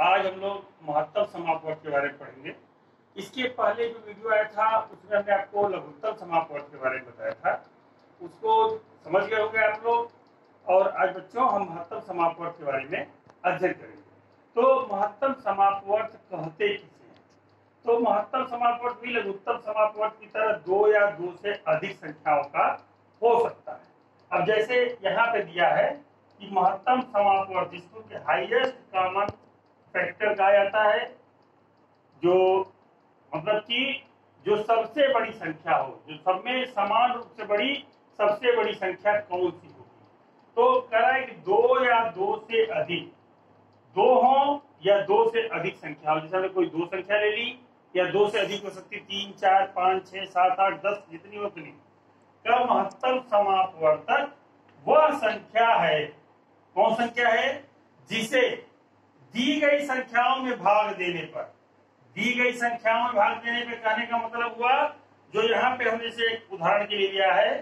आज हम लोग महत्तम समापवर्त के बारे में पढ़ेंगे। इसके पहले जो वीडियो आया था उसमें हमने आपको लघुत्तम समापवर्त के बारे में बताया था, उसको समझ गए होंगे आप लोग। और आज बच्चों हम महत्तम समापवर्त के बारे में अध्ययन करेंगे। तो महत्तम समापवर्त कहते किसे हैं? तो महत्तम समापवर्त भी लघुत्तम समापवर्त की तरह दो या दो से अधिक संख्याओं का हो सकता है। अब जैसे यहाँ पे दिया है कि महत्तम समापवर्त जिसको कि हाईएस्ट कॉमन फैक्टर कहा जाता है, जो मतलब कि जो सबसे बड़ी संख्या हो, जो सब में समान रूप से बड़ी सबसे बड़ी संख्या कौन सी होगी। तो कह रहा है कि दो या दो से अधिक, दो हो या दो से अधिक संख्या हो। जैसे हमने कोई दो संख्या ले ली या दो से अधिक हो सकती, 3, 4, 5, 6, 7, 8, 10 जितनी हो उतनी का महत्तम समापवर्तक वह संख्या है। कौन संख्या है? जिसे दी गई संख्याओं में भाग देने पर, दी गई संख्याओं में भाग देने पे कहने का मतलब हुआ, जो यहाँ पे हमने से एक उदाहरण के लिए लिया है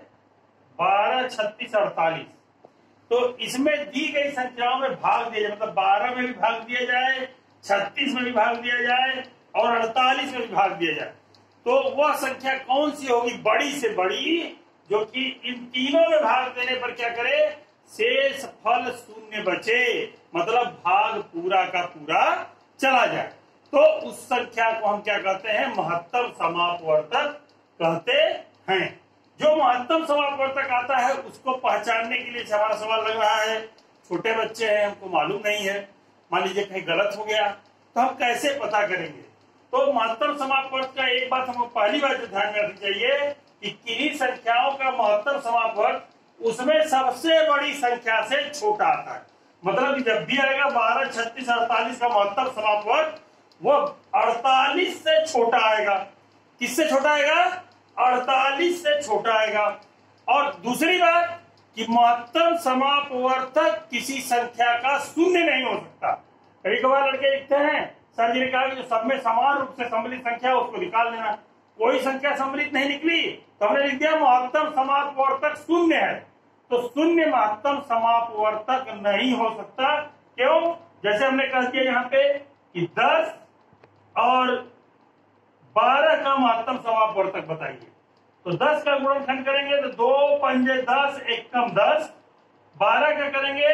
12, 36, 48। तो इसमें दी गई संख्याओं में भाग दिया जाए, मतलब 12 में भी भाग दिया जाए, 36 में भी भाग दिया जाए और 48 में भी भाग दिया जाए, तो वह संख्या कौन सी होगी? बड़ी से बड़ी, जो कि इन तीनों में भाग देने पर क्या करे? शेष फल शून्य बचे, मतलब भाग पूरा का पूरा चला जाए। तो उस संख्या को हम क्या कहते हैं? महत्तम समापवर्तक कहते हैं। जो महत्तम समापवर्तक आता है उसको पहचानने के लिए हमारा सवाल लग रहा है, छोटे बच्चे हैं, हमको मालूम नहीं है, मान लीजिए कहीं गलत हो गया तो हम कैसे पता करेंगे? तो महत्तम समापवर्तक का एक बात हमको पहली बात ध्यान में रखनी चाहिए कि किन्हीं संख्याओं का महत्तम समापवर्तक उसमें सबसे बड़ी संख्या से छोटा आता है। मतलब कि जब भी आएगा 12, 36, 48 का महत्तम समापवर्तक वो 48 से छोटा आएगा। किससे छोटा आएगा? 48 से छोटा आएगा। और दूसरी बात कि महत्तम समापवर्तक किसी संख्या का शून्य नहीं हो सकता। कभी कभार लड़के लिखते हैं, सर जी ने कहा कि जो सब में समान रूप से सम्मिलित संख्या उसको निकाल लेना। कोई संख्या सम्मिलित नहीं निकली तो हमने लिख दिया महत्तम समापवर्तक शून्य है। तो शून्य महत्तम समापवर्तक नहीं हो सकता। क्यों? जैसे हमने कह दिया यहाँ पे कि 10 और 12 का महत्तम समापवर्तक बताइए। तो 10 का गुणनखंड करेंगे तो 2 पंजे 10, 1 कम 10। 12 का करेंगे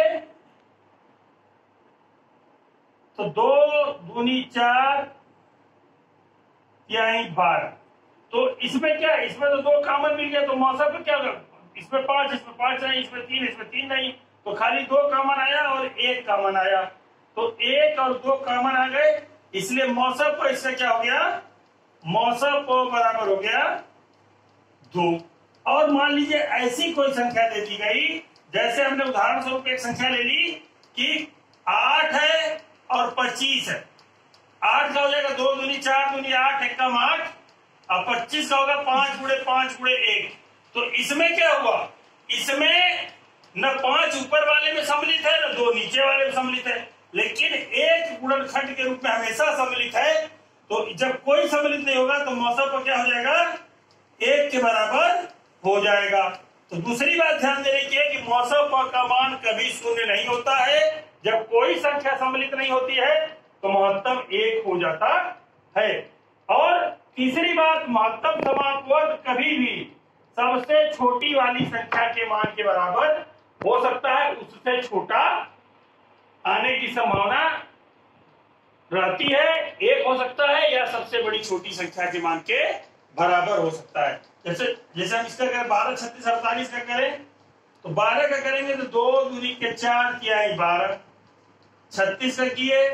तो 2 दूनी 4 तिहाई 12। तो इसमें क्या, इसमें तो 2 कॉमन मिल गया, तो मौसम पे क्या होगा? इसमें 5, इसमें 5 नहीं, इसमें 3, इसमें 3 नहीं, तो खाली 2 कॉमन आया और 1 कॉमन आया। तो 1 और 2 कॉमन आ गए, इसलिए मौसम को इससे क्या हो गया? मौसम को बराबर हो गया 2। और मान लीजिए ऐसी कोई संख्या दे दी गई, जैसे हमने उदाहरण स्वरूप एक संख्या ले ली कि 8 है और 25 है। 8 का हो जाएगा 2 दूनी 4 दूनी 8, 1 कम 8, और 25 का होगा 5 गुणे 5 गुणे 1। तो इसमें क्या हुआ? इसमें न 5 ऊपर वाले में सम्मिलित है, न 2 नीचे वाले में सम्मिलित है, लेकिन एक गुणनखंड के रूप में हमेशा सम्मिलित है। तो जब कोई सम्मिलित नहीं होगा तो मौसम पर क्या हो जाएगा? 1 के बराबर हो जाएगा। तो दूसरी बात ध्यान देने की है कि मौसम पर का मान कभी शून्य नहीं होता है। जब कोई संख्या सम्मिलित नहीं होती है तो महत्तम 1 हो जाता है। और तीसरी बात, महत्तम समापवर्तक कभी भी सबसे छोटी वाली संख्या के मान के बराबर हो सकता है, उससे छोटा आने की संभावना रहती है। 1 हो सकता है या सबसे बड़ी छोटी संख्या के मान के बराबर हो सकता है। जैसे हम इसका करें 12, 36, 48 का करें तो 12 का करेंगे तो 2 दूनी के 4 तिहाई 12। 36 का किए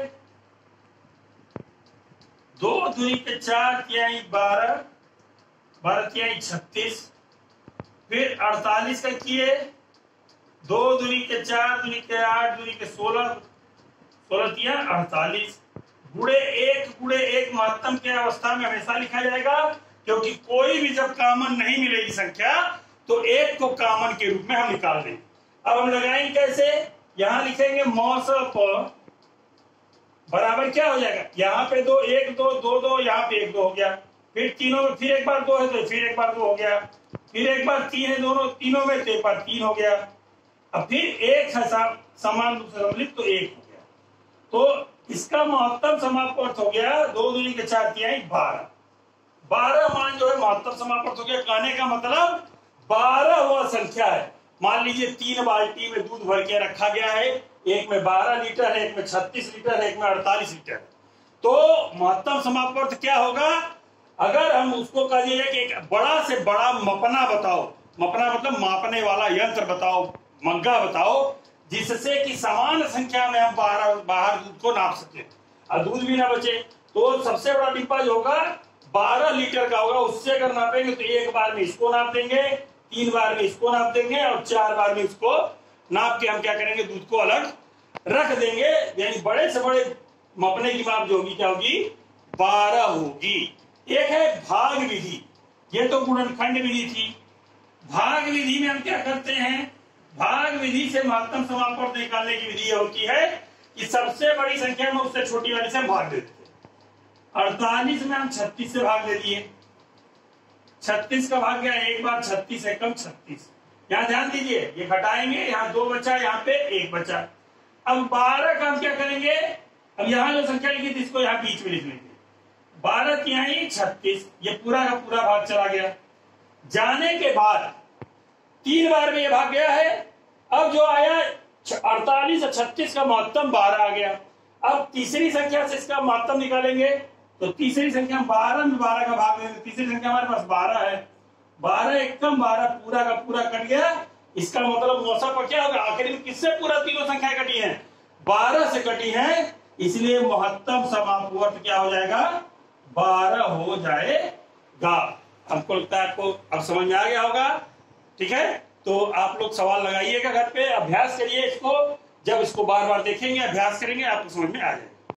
2 दूनी के 4 तिहाई 12, 12 तिहाई 36। फिर 48 का किए 2 दूनी के 4 दूनी के 8 दूनी के 16, 16 तिया 48। गुणे 1 महत्तम की अवस्था में हमेशा लिखा जाएगा, क्योंकि कोई भी जब कॉमन नहीं मिलेगी संख्या तो 1 को कॉमन के रूप में हम निकाल देंगे। अब हम लगाएंगे कैसे? यहां लिखेंगे मौसम बराबर क्या हो जाएगा? यहाँ पे 2, 1, 2, 2, 2, यहाँ पे 1, 2 हो गया। फिर तीनों में फिर एक बार 2 है तो फिर एक बार 2 हो गया। फिर एक बार 3 है दोनों तीनों में तो एक बार 3 हो गया। अब फिर 1 है समान रूप से सम्मिलित तो 1 हो गया। तो इसका महत्तम समापवर्त हो गया 2 दूनी के 4 तिहाई 12। 12 मान जो है महत्तम समापवर्त हो गया। कहने का मतलब 12 वह संख्या है। मान लीजिए 3 बाल्टी में दूध भर के रखा गया है, एक में 12 लीटर है, एक में 36 लीटर है, एक में 48 लीटर। तो महत्तम समापवर्त क्या होगा? अगर हम उसको कह दिए कि एक बड़ा से बड़ा मपना बताओ, मपना मतलब मापने वाला यंत्र बताओ, मग्गा बताओ, जिससे कि समान संख्या में हम बाहर दूध को नाप सके और दूध भी ना बचे। तो सबसे बड़ा डिब्बा जो होगा 12 लीटर का होगा। उससे अगर नापेंगे तो एक बार में इसको नाप देंगे, 3 बार में इसको नाप देंगे और 4 बार में इसको नाप के हम क्या करेंगे, दूध को अलग रख देंगे। यानी बड़े से बड़े मपने की माप जो होगी क्या होगी, 12 होगी। एक है भाग विधि, ये तो गुणनखंड विधि थी। भाग विधि में हम क्या करते हैं, भाग विधि से महत्तम समापवर्त निकालने की विधि होती है कि सबसे बड़ी संख्या में उससे छोटी वाली से हम भाग देते हैं। 48 में हम 36 से भाग दे दिए, 36 का भाग गया, एक बार 36 है कम 36। यहां ध्यान दीजिए, ये घटाएंगे, यहाँ 2 बचा, यहाँ पे 1 बचा। अब 12 का हम क्या करेंगे, अब यहाँ जो संख्या लिखी थी इसको यहाँ बीच में लिख लेंगे। 12 तिहाई 36, ये पूरा का पूरा भाग चला गया। जाने के बाद 3 बार में ये भाग गया है। अब जो आया 48 और 36 का महत्तम 12 आ गया। अब तीसरी संख्या से इसका महत्तम निकालेंगे तो तीसरी संख्या 12 में 12 का भाग देंगे। तीसरी संख्या हमारे पास 12 है, 12 एकम 12 पूरा का पूरा कट गया। इसका मतलब मौसा पर क्या होगा, आखिर में किससे पूरा तीनों संख्या कटी है, 12 से कटी है। इसलिए महत्तम समापवर्त क्या हो जाएगा, 12 हो जाएगा। हमको लगता है आपको अब समझ में आ गया होगा। ठीक है, तो आप लोग सवाल लगाइएगा घर पे, अभ्यास करिए इसको। जब इसको बार बार देखेंगे, अभ्यास करेंगे, आपको समझ में आ जाएगा।